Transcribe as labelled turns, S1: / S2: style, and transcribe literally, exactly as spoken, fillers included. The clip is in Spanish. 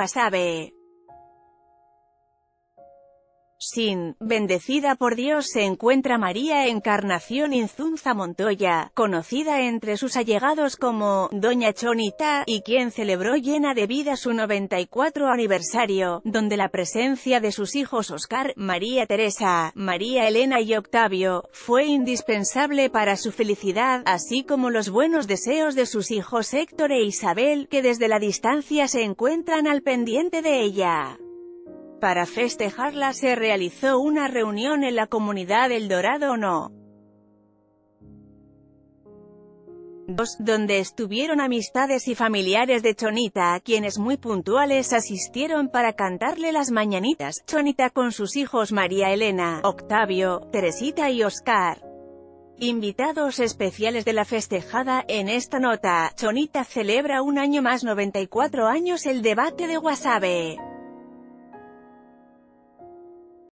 S1: Guasave. Sin, bendecida por Dios, se encuentra María Encarnación Inzunza Montoya, conocida entre sus allegados como Doña Chonita, y quien celebró llena de vida su noventa y cuatro aniversario, donde la presencia de sus hijos Oscar, María Teresa, María Elena y Octavio, fue indispensable para su felicidad, así como los buenos deseos de sus hijos Héctor e Isabel, que desde la distancia se encuentran al pendiente de ella. Para festejarla se realizó una reunión en la comunidad El Dorado No. dos, donde estuvieron amistades y familiares de Chonita, quienes muy puntuales asistieron para cantarle las mañanitas. Chonita con sus hijos María Elena, Octavio, Teresita y Oscar. Invitados especiales de la festejada. En esta nota, Chonita celebra un año más, noventa y cuatro años, el debate de Guasave.